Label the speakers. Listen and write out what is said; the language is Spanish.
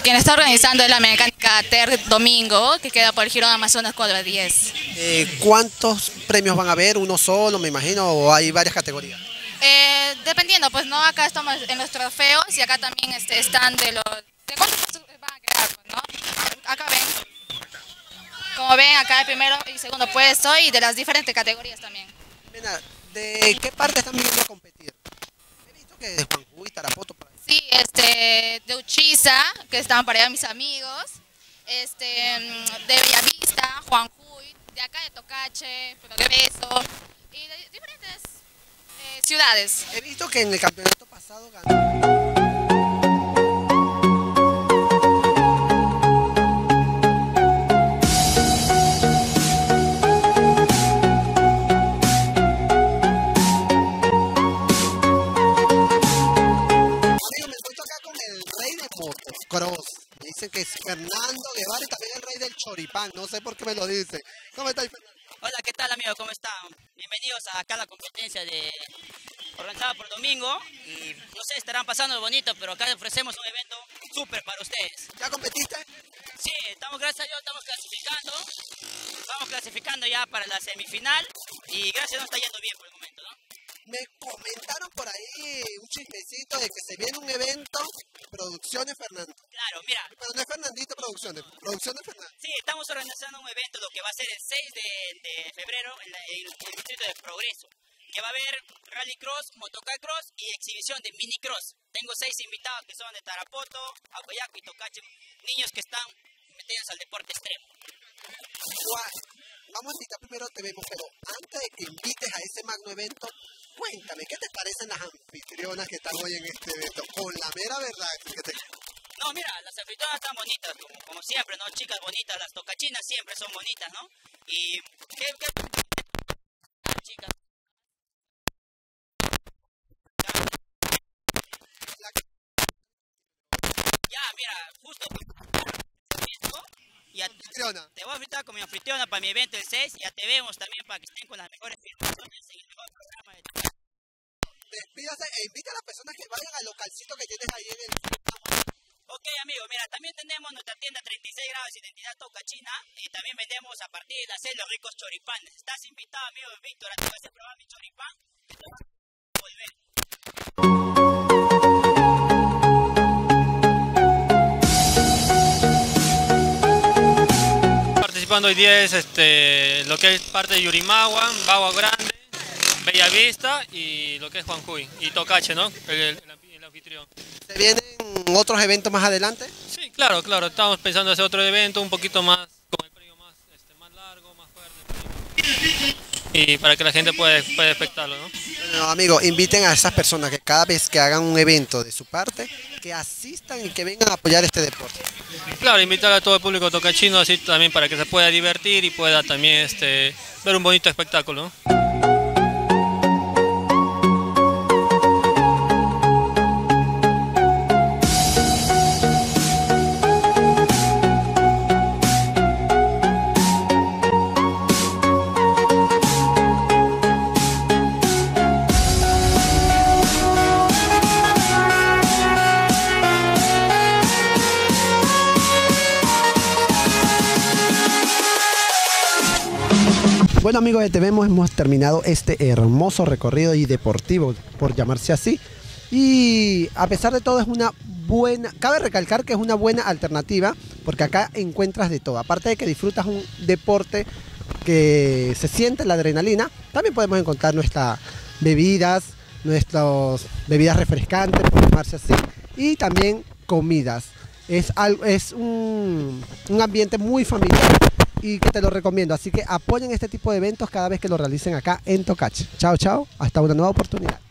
Speaker 1: quien está organizando es la mecánica TER Domingo, que queda por el Girón Amazonas cuadra 10.
Speaker 2: ¿Cuántos premios van a haber? ¿Uno solo, me imagino, o hay varias categorías?
Speaker 1: Dependiendo, pues no, acá estamos en los trofeos y acá también están de cuántos puestos van a quedar, pues, ¿no? Acá ven, como ven, acá el primero y segundo puesto y de las diferentes categorías también.
Speaker 2: Mira, ¿de qué parte están viniendo a competir? He visto que de Juanjuy, Tarapoto, por ahí.
Speaker 1: Sí, de Uchiza, que estaban para allá mis amigos, de Bellavista, Juanjuy, de acá de Tocache, Progreso y de diferentes ciudades.
Speaker 2: He visto que en el campeonato pasado ganó. Cross. Dicen que es Fernando Guevara y también el rey del choripán. No sé por qué me lo dice. ¿Cómo estáis, Fernando?
Speaker 3: Hola, ¿qué tal, amigos? ¿Cómo están? Bienvenidos acá a la competencia organizada por Domingo. Y no sé, estarán pasando bonito, pero acá ofrecemos un evento súper para ustedes.
Speaker 2: ¿Ya competiste?
Speaker 3: Sí, gracias a Dios, estamos clasificando. Vamos clasificando ya para la semifinal. Y gracias a Dios nos está yendo bien por el momento, ¿no?
Speaker 2: Me comentaron por ahí un chismecito de que se viene un evento, Producciones Fernando.
Speaker 3: Claro, mira.
Speaker 2: Pero no es Fernandito Producciones, Producciones Fernando.
Speaker 3: Sí, estamos organizando un evento, lo que va a ser el 6 de febrero en el distrito de Progreso, que va a haber rally cross, motocar cross y exhibición de mini cross. Tengo 6 invitados que son de Tarapoto, Apoyaco y Tocache, niños que están metidos al deporte extremo.
Speaker 2: Vamos a invitar primero a Te Vemos, pero antes de que invites a ese magno evento, cuéntame, ¿qué te parecen las anfitrionas que están hoy en este evento? Con la mera verdad.
Speaker 3: No, mira, las anfitrionas están bonitas, como siempre, ¿no? Chicas bonitas, las tocachinas siempre son bonitas, ¿no? Y chicas. Ya, mira, justo y te voy a invitar con mi anfitriona para mi evento el 6 y ya Te Vemos también para que estén con las mejores filmaciones y el mejor programa de
Speaker 2: Despídase e invita a las personas que vayan al localcito que tienes ahí en el...
Speaker 3: Ok, amigo, mira, también tenemos nuestra tienda 36 grados de identidad Tocachina y también vendemos a partir de las los ricos choripanes. Estás invitado, amigo Víctor, a que vas a probar mi choripán. Volver.
Speaker 4: Participando hoy día es lo que es parte de Yurimagua, Bagua Grande, Bellavista y lo que es Juanjuy y Tocache, ¿no? El anfitrión.
Speaker 2: ¿Se vienen otros eventos más adelante?
Speaker 4: Sí, claro, estamos pensando hacer otro evento un poquito más, con el premio más largo, más fuerte. Y para que la gente pueda espectarlo, ¿no?
Speaker 2: Bueno, amigos, inviten a esas personas que cada vez que hagan un evento de su parte, que asistan y que vengan a apoyar este deporte.
Speaker 4: Claro, invitar a todo el público tocachino así también para que se pueda divertir y pueda también ver un bonito espectáculo, ¿no?
Speaker 2: Bueno, amigos de Te Vemos, hemos terminado este hermoso recorrido y deportivo, por llamarse así. Y a pesar de todo es una buena, cabe recalcar que es una buena alternativa, porque acá encuentras de todo. Aparte de que disfrutas un deporte que se siente la adrenalina, también podemos encontrar nuestras bebidas refrescantes, por llamarse así, y también comidas. Es un ambiente muy familiar y que te lo recomiendo, así que apoyen este tipo de eventos cada vez que lo realicen acá en Tocache. Chao, chao, hasta una nueva oportunidad.